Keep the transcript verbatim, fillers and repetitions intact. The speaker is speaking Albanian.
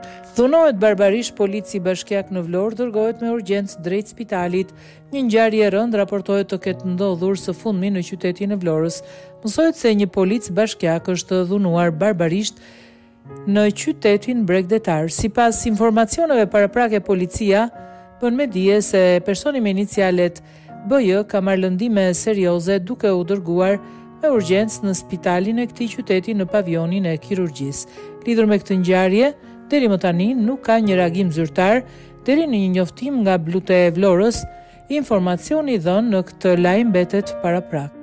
Dhunohet barbarisht polici bashkiak në Vlorë dërgohet me urgjencë drejt spitalit. Një ngjarje e rëndë raportohet të ketë ndodhur së fundmi në qytetin e Vlorës. Mësohet se një polic bashkiak është dhunuar barbarisht në qytetin Bregdetar. Sipas informacioneve paraprake, policia bën me dije se personi me inicialet B J ka marrë lëndime serioze duke u dërguar me urgjencë në spitalin e këtij qyteti në pavionin e kirurgjisë. Lidhur me këtë ngjarje, deri më tani nuk ka një reagim zyrtar, deri në një njoftim nga Blute e Vlorës, informacioni dhënë në këtë lajm mbetet paraprak.